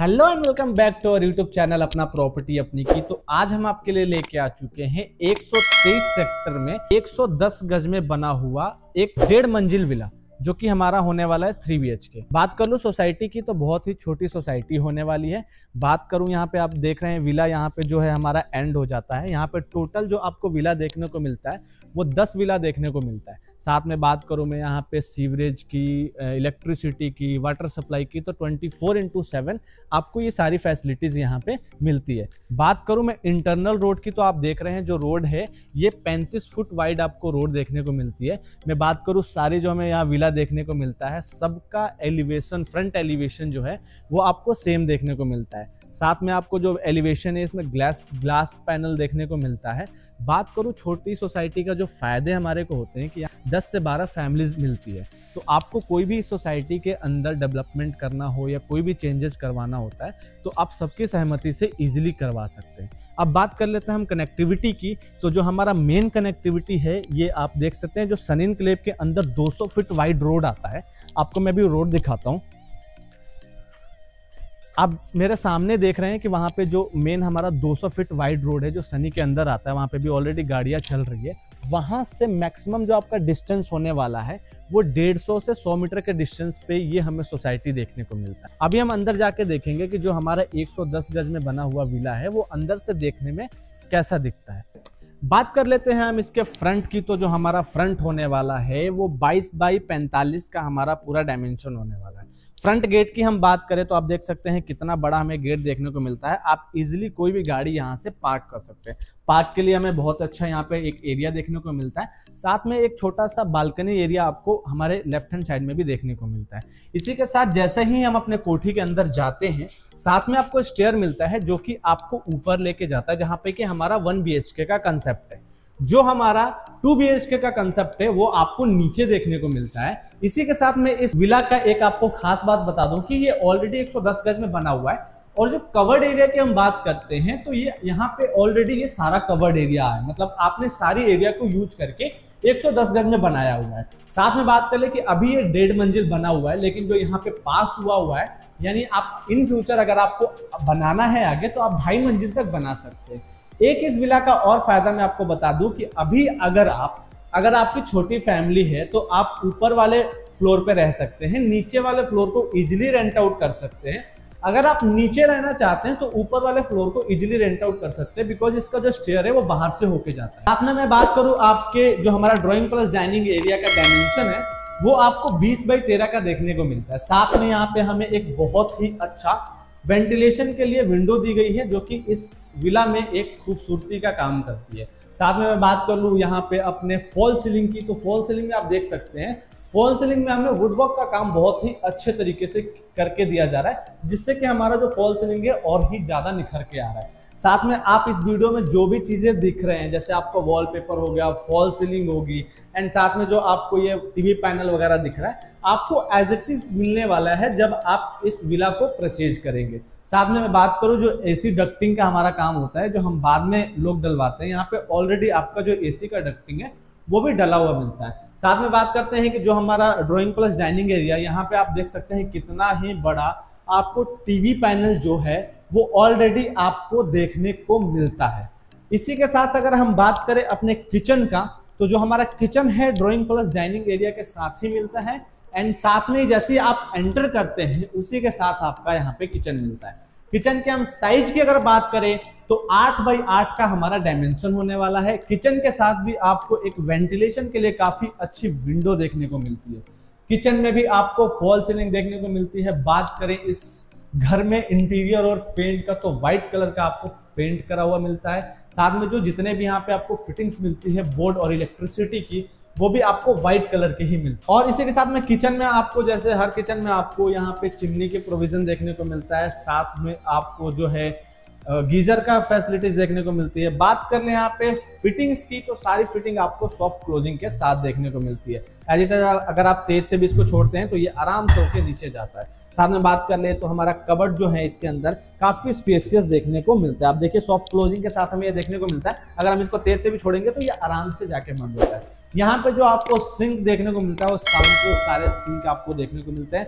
Hello and welcome back to our YouTube channel अपना property अपनी की। तो आज हम आपके लिए लेके आ चुके हैं 123 सेक्टर में 110 गज में बना हुआ एक 1.5 मंजिल विला जो कि हमारा होने वाला है 3 BHK। बात कर लूँ सोसाइटी की तो बहुत ही छोटी सोसाइटी होने वाली है। बात करूँ यहाँ पे आप देख रहे हैं विला यहाँ पे जो है हमारा एंड हो जाता है। यहाँ पे टोटल जो आपको विला देखने को मिलता है वो 10 विला देखने को मिलता है। साथ में बात करूँ मैं यहाँ पे सीवरेज की, इलेक्ट्रिसिटी की, वाटर सप्लाई की, तो 24/7 आपको ये सारी फैसिलिटीज़ यहाँ पे मिलती है। बात करूँ मैं इंटरनल रोड की तो आप देख रहे हैं जो रोड है ये 35 फुट वाइड आपको रोड देखने को मिलती है। मैं बात करूँ सारी जो हमें यहाँ विला देखने को मिलता है सबका एलिवेशन, फ्रंट एलिवेशन जो है वो आपको सेम देखने को मिलता है। साथ में आपको जो एलिवेशन है इसमें ग्लास पैनल देखने को मिलता है। बात करूँ छोटी सोसाइटी का जो फायदे हमारे को होते हैं कि 10 से 12 फैमिलीज मिलती है, तो आपको कोई भी सोसाइटी के अंदर डेवलपमेंट करना हो या कोई भी चेंजेस करवाना होता है तो आप सबकी सहमति से इजीली करवा सकते हैं। अब बात कर लेते हैं हम कनेक्टिविटी की। तो जो हमारा मेन कनेक्टिविटी है ये आप देख सकते हैं जो सन एनक्लेव के अंदर 200 फीट वाइड रोड आता है। आपको मैं भी रोड दिखाता हूँ। आप मेरे सामने देख रहे हैं कि वहाँ पे जो मेन हमारा 200 फीट वाइड रोड है जो सनी के अंदर आता है, वहाँ पे भी ऑलरेडी गाड़ियाँ चल रही है। वहाँ से मैक्सिमम जो आपका डिस्टेंस होने वाला है वो 150 से 100 मीटर के डिस्टेंस पे ये हमें सोसाइटी देखने को मिलता है। अभी हम अंदर जाके देखेंगे कि जो हमारा 110 गज में बना हुआ विला है वो अंदर से देखने में कैसा दिखता है। बात कर लेते हैं हम इसके फ्रंट की। तो जो हमारा फ्रंट होने वाला है वो 22 बाई 45 का हमारा पूरा डायमेंशन होने वाला है। फ्रंट गेट की हम बात करें तो आप देख सकते हैं कितना बड़ा हमें गेट देखने को मिलता है। आप इजीली कोई भी गाड़ी यहाँ से पार्क कर सकते हैं। पार्क के लिए हमें बहुत अच्छा यहाँ पे एक एरिया देखने को मिलता है। साथ में एक छोटा सा बालकनी एरिया आपको हमारे लेफ्ट हैंड साइड में भी देखने को मिलता है। इसी के साथ जैसे ही हम अपने कोठी के अंदर जाते हैं साथ में आपको स्टेयर मिलता है जो कि आपको ऊपर लेके जाता है, जहाँ पे कि हमारा 1 BHK का कंसेप्ट है। जो हमारा 2 BHK का कंसेप्ट है वो आपको नीचे देखने को मिलता है। इसी के साथ में इस विला का एक आपको खास बात बता दूं कि ये ऑलरेडी 110 गज में बना हुआ है और जो कवर्ड एरिया की हम बात करते हैं तो ये यहाँ पे ऑलरेडी ये सारा कवर्ड एरिया है, मतलब आपने सारी एरिया को यूज करके 110 गज में बनाया हुआ है। साथ में बात कर ले कि अभी ये 1.5 मंजिल बना हुआ है, लेकिन जो यहाँ पे पास हुआ है यानी आप इन फ्यूचर अगर आपको बनाना है आगे तो आप 2.5 मंजिल तक बना सकते हैं। एक इस विला का और फायदा मैं आपको बता दूं कि अभी अगर आपकी छोटी फैमिली है तो आप ऊपर वाले फ्लोर पे रह सकते हैं, नीचे वाले फ्लोर को इजीली रेंट आउट कर सकते हैं। अगर आप नीचे रहना चाहते हैं तो ऊपर वाले फ्लोर को इजीली रेंट आउट कर सकते हैं, बिकॉज इसका जो स्टेयर है वो बाहर से होके जाता है। साथ में मैं बात करूं आपके जो हमारा ड्राइंग प्लस डाइनिंग एरिया का डायमेंशन है वो आपको 20 बाई 13 का देखने को मिलता है। साथ में यहाँ पे हमें एक बहुत ही अच्छा वेंटिलेशन के लिए विंडो दी गई है जो कि इस विला में एक खूबसूरती का काम करती है। साथ में मैं बात कर लूँ यहाँ पे अपने फॉल सीलिंग की, तो फॉल सीलिंग में आप देख सकते हैं फॉल सीलिंग में हमें वुडवर्क का काम बहुत ही अच्छे तरीके से करके दिया जा रहा है, जिससे कि हमारा जो फॉल सीलिंग है और ही ज्यादा निखर के आ रहा है। साथ में आप इस वीडियो में जो भी चीजें दिख रहे हैं जैसे आपको वॉलपेपर हो गया, फॉल सीलिंग होगी एंड साथ में जो आपको ये टीवी पैनल वगैरह दिख रहा है आपको एज इट इज मिलने वाला है जब आप इस विला को परचेज करेंगे। साथ में मैं बात करूं जो एसी डक्टिंग का हमारा काम होता है जो हम बाद में लोग डलवाते हैं, यहाँ पे ऑलरेडी आपका जो एसी का डक्टिंग है वो भी डला हुआ मिलता है। साथ में बात करते हैं कि जो हमारा ड्राइंग प्लस डाइनिंग एरिया, यहाँ पे आप देख सकते हैं कितना ही बड़ा आपको टीवी पैनल जो है वो ऑलरेडी आपको देखने को मिलता है। इसी के साथ अगर हम बात करें अपने किचन का तो जो हमारा किचन है ड्राइंग प्लस डाइनिंग एरिया के साथ ही मिलता है एंड साथ में जैसे आप एंटर करते हैं उसी के साथ आपका यहाँ पे किचन मिलता है। किचन के हम साइज की अगर बात करें तो 8 बाई 8 का हमारा डायमेंशन होने वाला है। किचन के साथ भी आपको एक वेंटिलेशन के लिए काफी अच्छी विंडो देखने को मिलती है। किचन में भी आपको फॉल सीलिंग देखने को मिलती है। बात करें इस घर में इंटीरियर और पेंट का तो व्हाइट कलर का आपको पेंट करा हुआ मिलता है। साथ में जो जितने भी यहाँ पे आपको फिटिंग्स मिलती है बोर्ड और इलेक्ट्रिसिटी की वो भी आपको व्हाइट कलर के ही मिलते हैं। और इसी के साथ में किचन में आपको जैसे हर किचन में आपको यहाँ पे चिमनी के प्रोविजन देखने को मिलता है। साथ में आपको जो है गीजर का फैसिलिटीज देखने को मिलती है। बात कर ले यहाँ पे फिटिंग्स की तो सारी फिटिंग आपको सॉफ्ट क्लोजिंग के साथ देखने को मिलती है। एज इट इज अगर आप तेज से भी इसको छोड़ते हैं तो ये आराम से होकर नीचे जाता है। साथ में बात कर ले तो हमारा कबर्ड जो है इसके अंदर काफी स्पेसियस देखने को मिलता है। आप देखिए सॉफ्ट क्लोजिंग के साथ हमें ये देखने को मिलता है। अगर हम इसको तेज से भी छोड़ेंगे तो ये आराम से जाके बंद होता है। यहाँ पे जो आपको सिंक देखने को मिलता है वो सारे सिंक आपको देखने को मिलते हैं।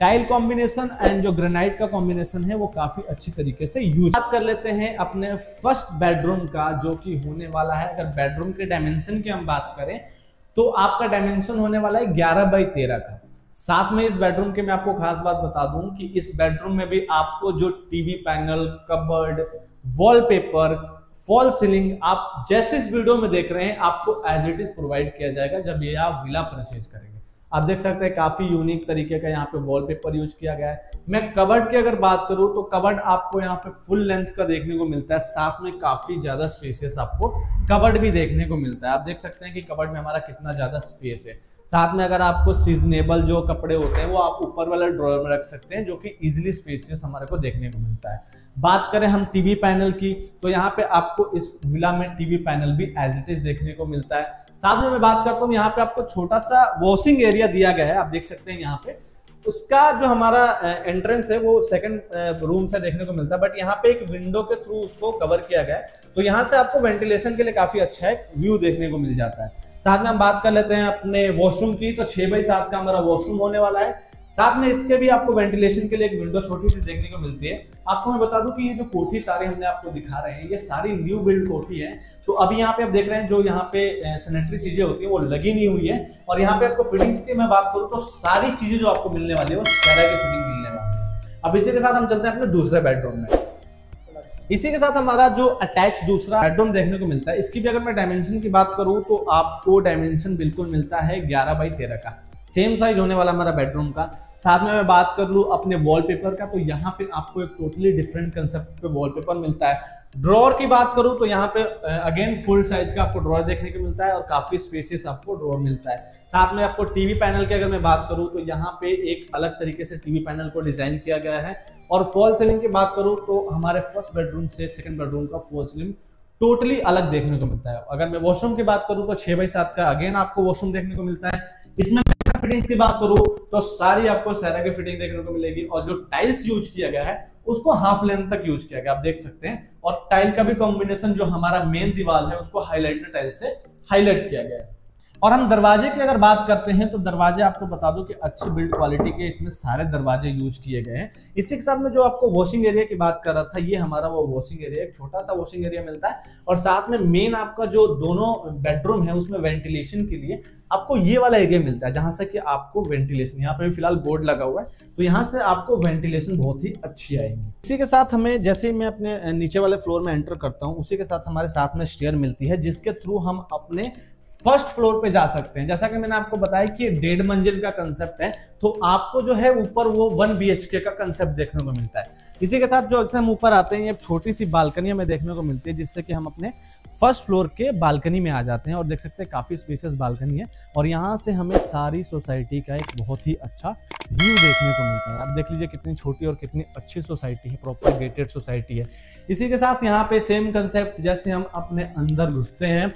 टाइल कॉम्बिनेशन एंड जो ग्रेनाइट का कॉम्बिनेशन है वो काफी अच्छी तरीके से यूज। बात कर लेते हैं अपने फर्स्ट बेडरूम का, जो कि होने वाला है, अगर बेडरूम के डायमेंशन की हम बात करें तो आपका डायमेंशन होने वाला है 11x13 का। साथ में इस बेडरूम के मैं आपको खास बात बता दूं कि इस बेडरूम में भी आपको जो TV panel, cupboard, wallpaper, fall ceiling आप जैसे इस वीडियो में देख रहे हैं आपको एज इट इज प्रोवाइड किया जाएगा जब ये आप विला परचेज करेंगे। आप देख सकते हैं काफी यूनिक तरीके का यहाँ पे वॉलपेपर यूज किया गया है। मैं कबर्ड की अगर बात करूं तो कबर्ड आपको यहाँ पे फुल लेंथ का देखने को मिलता है, साथ में काफी ज्यादा स्पेसियस आपको कबर्ड भी देखने को मिलता है। आप देख सकते हैं कि कबर्ड में हमारा कितना ज्यादा स्पेस है। साथ में अगर आपको सीजनेबल जो कपड़े होते हैं वो आप ऊपर वाले ड्रॉअर में रख सकते हैं, जो कि इजिली स्पेसियस हमारे को देखने को मिलता है। बात करें हम टीवी पैनल की तो यहाँ पे आपको इस विला में टीवी पैनल भी एज इट इज देखने को मिलता है। साथ में मैं बात करता हूँ यहाँ पे आपको छोटा सा वॉशिंग एरिया दिया गया है। आप देख सकते हैं यहाँ पे उसका जो हमारा एंट्रेंस है वो सेकंड रूम से देखने को मिलता है, बट यहाँ पे एक विंडो के थ्रू उसको कवर किया गया है, तो यहाँ से आपको वेंटिलेशन के लिए काफी अच्छा एक व्यू देखने को मिल जाता है। साथ में हम बात कर लेते हैं अपने वॉशरूम की, तो 6x7 का हमारा वॉशरूम होने वाला है। साथ में इसके भी आपको वेंटिलेशन के लिए एक विंडो छोटी सी देखने को मिलती है। आपको मैं बता दूं कि ये जो कोठी सारी हमने आपको दिखा रहे हैं ये सारी न्यू बिल्ड कोठी है। तो अभी यहाँ पे आप देख रहे हैं जो यहाँ पे सैनिटरी चीजें होती है वो लगी नहीं हुई है, और यहाँ पे आपको फिटिंग्स की मैं बात करूँ तो सारी चीजें जो आपको मिलने वाली है वो कैरा की फिटिंग मिलने वाली है। अब इसी के साथ हम चलते हैं अपने दूसरे बेडरूम में। इसी के साथ हमारा जो अटैच दूसरा बेडरूम देखने को मिलता है, इसकी भी अगर मैं डायमेंशन की बात करूं तो आपको डायमेंशन बिल्कुल मिलता है 11x13 का, सेम साइज होने वाला हमारा बेडरूम का। साथ में मैं बात कर लूं अपने वॉलपेपर का, तो यहाँ पे आपको एक टोटली डिफरेंट कंसेप्ट पे वॉलपेपर मिलता है। ड्रॉअर की बात करूं तो यहाँ पे अगेन फुल साइज का आपको ड्रॉअर देखने को मिलता है और काफी स्पेसियस आपको ड्रॉअर मिलता है। साथ में आपको टीवी पैनल की अगर मैं बात करूं तो यहाँ पे एक अलग तरीके से टीवी पैनल को डिजाइन किया गया है। और फॉल सीलिंग की बात करूं तो हमारे फर्स्ट बेडरूम से सेकंड बेडरूम का फॉल सीलिंग टोटली अलग देखने को मिलता है। अगर मैं वॉशरूम की बात करूं तो 6x7 का अगेन आपको वॉशरूम देखने को मिलता है। इसमें फिटिंग्स की बात करूं तो सारी आपको सैरा की फिटिंग देखने को मिलेगी, और जो टाइल्स यूज किया गया है उसको हाफ लेंथ तक यूज किया गया, आप देख सकते हैं। और टाइल का भी कॉम्बिनेशन जो हमारा मेन दीवार है उसको हाईलाइटेड टाइल से हाईलाइट किया गया है। और हम दरवाजे की अगर बात करते हैं तो दरवाजे आपको बता दूं कि अच्छी बिल्ड क्वालिटी के इसमें सारे दरवाजे यूज किए गए हैं। इसी के साथ में जो आपको वॉशिंग एरिया की बात कर रहा था, ये हमारा वो वॉशिंग एरिया, एक छोटा सा वॉशिंग एरिया मिलता है। और साथ में मेन आपका जो दोनों बेडरूम है उसमें वेंटिलेशन के लिए आपको ये वाला एरिया मिलता है, जहां से कि आपको वेंटिलेशन, यहाँ पे भी फिलहाल बोर्ड लगा हुआ है तो यहाँ से आपको वेंटिलेशन बहुत ही अच्छी आएगी। इसी के साथ हमें जैसे ही मैं अपने नीचे वाले फ्लोर में एंटर करता हूँ उसी के साथ हमारे साथ में स्टेयर मिलती है, जिसके थ्रू हम अपने फर्स्ट फ्लोर पे जा सकते हैं। जैसा कि मैंने आपको बताया कि 1.5 मंजिल का कंसेप्ट है, तो आपको जो है ऊपर वो 1 BHK का कंसेप्ट देखने को मिलता है। इसी के साथ जो अक्सर हम ऊपर आते हैं, ये छोटी सी बालकनी हमें देखने को मिलती है, जिससे कि हम अपने फर्स्ट फ्लोर के बालकनी में आ जाते हैं। और देख सकते हैं काफी स्पेशियस बालकनी है, और यहाँ से हमें सारी सोसाइटी का एक बहुत ही अच्छा व्यू देखने को मिलता है। आप देख लीजिए कितनी छोटी और कितनी अच्छी सोसाइटी है, प्रॉपर गेटेड सोसाइटी है। इसी के साथ यहाँ पे सेम कंसेप्ट, जैसे हम अपने अंदर घुसते हैं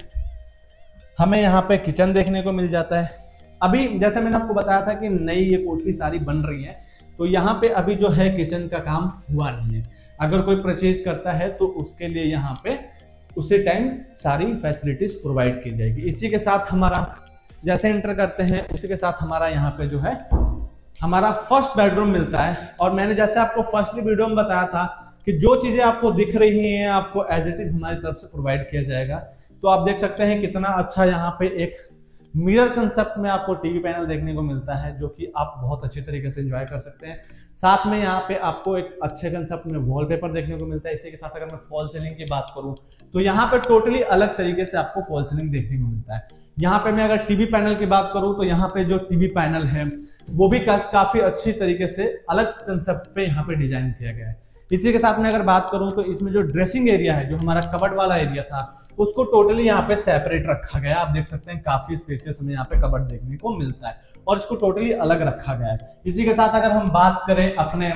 हमें यहाँ पे किचन देखने को मिल जाता है। अभी जैसे मैंने आपको बताया था कि नई ये कोठी सारी बन रही है, तो यहाँ पे अभी जो है किचन का काम हुआ नहीं है। अगर कोई परचेज करता है तो उसके लिए यहाँ पे उसी टाइम सारी फैसिलिटीज प्रोवाइड की जाएगी। इसी के साथ हमारा जैसे एंटर करते हैं उसी के साथ हमारा यहाँ पे जो है हमारा फर्स्ट बेडरूम मिलता है। और मैंने जैसे आपको फर्स्टली वीडियो में बताया था कि जो चीजें आपको दिख रही हैं आपको एज इट इज हमारी तरफ से प्रोवाइड किया जाएगा। तो आप देख सकते हैं कितना अच्छा यहाँ पे एक मिरर कंसेप्ट में आपको टीवी पैनल देखने को मिलता है, जो कि आप बहुत अच्छे तरीके से एंजॉय कर सकते हैं। साथ में यहाँ पे आपको एक अच्छे कंसेप्ट में वॉलपेपर देखने को मिलता है। इसी के साथ अगर मैं फॉल सीलिंग की बात करूं तो यहाँ पे टोटली अलग तरीके से आपको फॉल सीलिंग देखने को मिलता है। यहाँ पे मैं अगर टीवी पैनल की बात करूं तो यहाँ पे जो टीवी पैनल है वो भी काफी अच्छी तरीके से अलग कंसेप्ट पे यहाँ पे डिजाइन किया गया है। इसी के साथ में अगर बात करूं तो इसमें जो ड्रेसिंग एरिया है, जो हमारा कबर्ड वाला एरिया था, उसको टोटली यहाँ पे सेपरेट रखा गया है। आप देख सकते हैं काफी स्पेसियस हमें यहाँ पे कबर्ड देखने को मिलता है और इसको टोटली अलग रखा गया है। इसी के साथ अगर हम बात करें अपने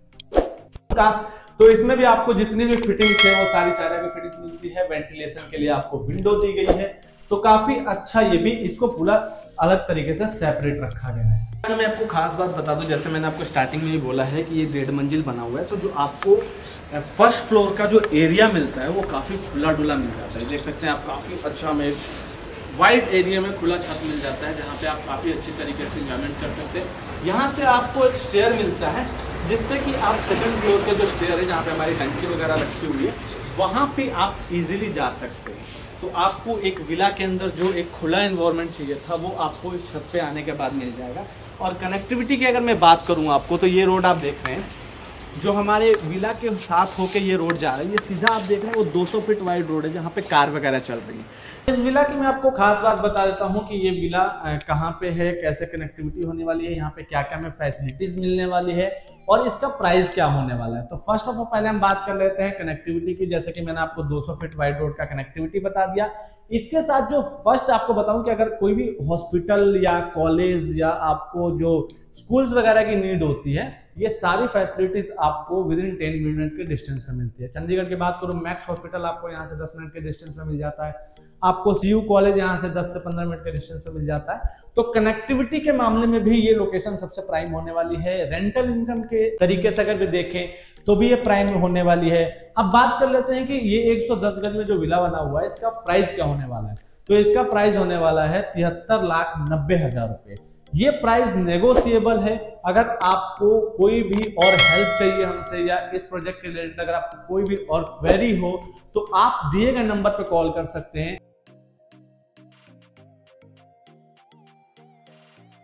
का, तो इसमें भी आपको जितनी भी फिटिंग्स है वो सारी की फिटिंग मिलती है। वेंटिलेशन के लिए आपको विंडो दी गई है, तो काफी अच्छा ये भी इसको पूरा अलग तरीके से सेपरेट रखा गया है। अगर मैं आपको खास बात बता दूं, जैसे मैंने आपको स्टार्टिंग में ही बोला है कि ये 1.5 मंजिल बना हुआ है, तो जो आपको फर्स्ट फ्लोर का जो एरिया मिलता है वो काफी खुला डुला मिल जाता है। देख सकते हैं आप काफी अच्छा में वाइड एरिया में खुला छत मिल जाता है, जहाँ पे आप काफ़ी अच्छी तरीके से इंजॉयमेंट कर सकते हैं। यहाँ से आपको एक स्टेयर मिलता है, जिससे कि आप सेकंड फ्लोर के जो स्टेयर है, जहाँ पे हमारी टंकी वगैरह रखी हुई है, वहाँ पे आप इजीली जा सकते हैं। तो आपको एक विला के अंदर जो एक खुला एनवायरनमेंट चाहिए था, वो आपको इस छत पे आने के बाद मिल जाएगा। और कनेक्टिविटी की अगर मैं बात करूँ आपको, तो ये रोड आप देख रहे हैं, जो हमारे विला के साथ होके ये रोड जा रहा है, ये सीधा आप देख रहे हैं वो 200 फीट वाइड रोड है, जहाँ पे कार वगैरह चल रही है। इस विला की मैं आपको खास बात बता देता हूँ कि ये विला कहाँ पे है, कैसे कनेक्टिविटी होने वाली है, यहाँ पे क्या क्या हमें फैसिलिटीज मिलने वाली है और इसका प्राइस क्या होने वाला है। तो फर्स्ट ऑफ ऑल पहले हम बात कर लेते हैं कनेक्टिविटी की। जैसे कि मैंने आपको 200 फीट वाइड रोड का कनेक्टिविटी बता दिया। इसके साथ जो फर्स्ट आपको बताऊं कि अगर कोई भी हॉस्पिटल या कॉलेज या आपको जो स्कूल्स वगैरह की नीड होती है, ये सारी फैसिलिटीज आपको विद इन 10 मिनट के डिस्टेंस में मिलती है। चंडीगढ़ की बात करूं, मैक्स हॉस्पिटल आपको यहाँ से 10 मिनट के डिस्टेंस में मिल जाता है। आपको सीयू कॉलेज यहाँ से 10 से 15 मिनट के डिस्टेंस में मिल जाता है। तो कनेक्टिविटी के मामले में भी ये लोकेशन सबसे प्राइम होने वाली है। रेंटल इनकम के तरीके से अगर भी देखें तो भी ये प्राइम होने वाली है। अब बात कर लेते हैं कि ये 110 गज में जो विला बना हुआ है, इसका प्राइस क्या होने वाला है। तो इसका प्राइस होने वाला है 73,90,000 रुपए। ये प्राइस नेगोशिएबल है। अगर आपको कोई भी और हेल्प चाहिए हमसे या इस प्रोजेक्ट के रिलेटेड अगर आपको कोई भी और क्वेरी हो, तो आप दिए गए नंबर पे कॉल कर सकते हैं।